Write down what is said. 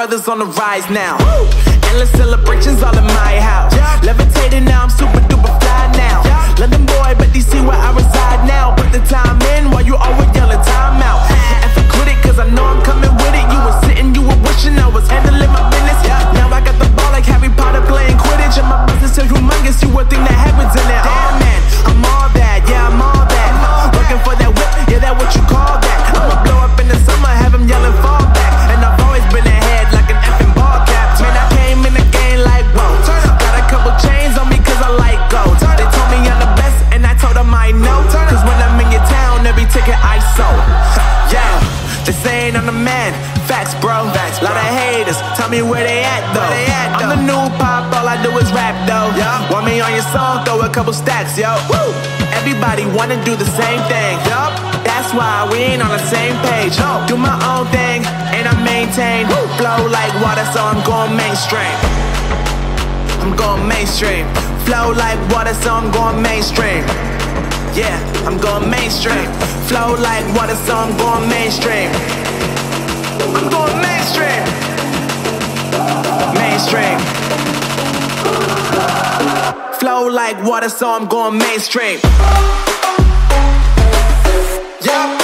brothers on the rise now. Endless celebrations all in my house. Levitating now, I'm super duper fly now. London boy, but DC where I reside now. Put the time in while you always yelling time out. And for quit it, cause I know I'm coming with it. You were sitting, you were wishing I was handling my business. Now I got the ball like Harry Potter playing Quidditch. And my business is humongous, you would think that heaven's in it. Oh man, I'm all that, yeah, I'm all that. Looking for that whip, yeah, that what you call that. I'ma blow up in the summer, have him yelling fall back. And I've always been ahead like an effing ball cap. Man, I came in the game like, whoa. Got a couple chains on me cause I like gold. They told me I'm the best and I told them I know. Cause when I'm in your town, every ticket I sold. Yeah, they saying I'm the man. Facts, bro. Lot of haters, tell me where they at though. I'm the new pop, all I do is rap though. Want me on your song, throw a couple stacks, yo. Everybody wanna do the same thing. That's why we ain't on the same page. Do my own thing, and I maintain. Flow like water, so I'm going mainstream. I'm going mainstream. Flow like water, so I'm going mainstream. Yeah, I'm going mainstream. Flow like water, so I'm going mainstream. I'm going mainstream. Mainstream. Flow like water, so I'm going mainstream. Yeah.